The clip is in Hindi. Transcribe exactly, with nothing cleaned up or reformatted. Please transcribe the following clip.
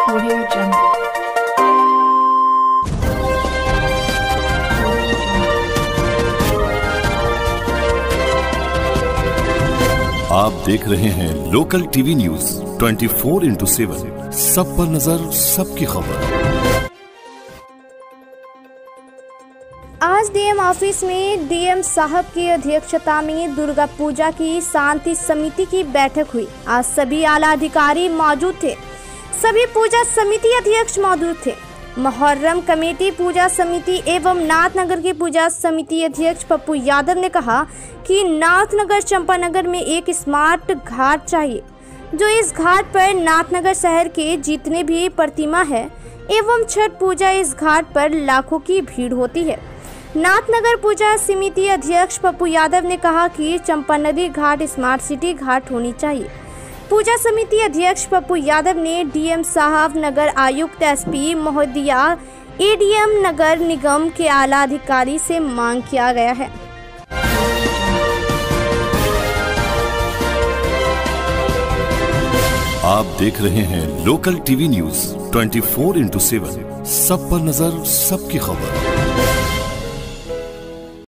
Audio Jungle। आप देख रहे हैं local TV news twenty four into seven, सब पर नजर, सबकी खबर। आज डीएम ऑफिस में डीएम साहब की अध्यक्षता में दुर्गा पूजा की शांति समिति की बैठक हुई। आज सभी आला अधिकारी मौजूद थे। सभी पूजा समिति अध्यक्ष मौजूद थे। मुहर्रम कमेटी पूजा समिति एवं नाथनगर की पूजा समिति अध्यक्ष पप्पू यादव ने कहा कि नाथनगर चंपानगर में एक स्मार्ट घाट चाहिए, जो इस घाट पर नाथनगर शहर के जितने भी प्रतिमा है एवं छठ पूजा इस घाट पर लाखों की भीड़ होती है। नाथनगर पूजा समिति अध्यक्ष पप्पू यादव ने कहा कि चंपानदी घाट स्मार्ट सिटी घाट होनी चाहिए। पूजा समिति अध्यक्ष पप्पू यादव ने डीएम साहब, नगर आयुक्त, एसपी महोदया, एडीएम, नगर निगम के आला अधिकारी से मांग किया गया है। आप देख रहे हैं local TV news twenty four into seven, सब पर नजर, सबकी खबर।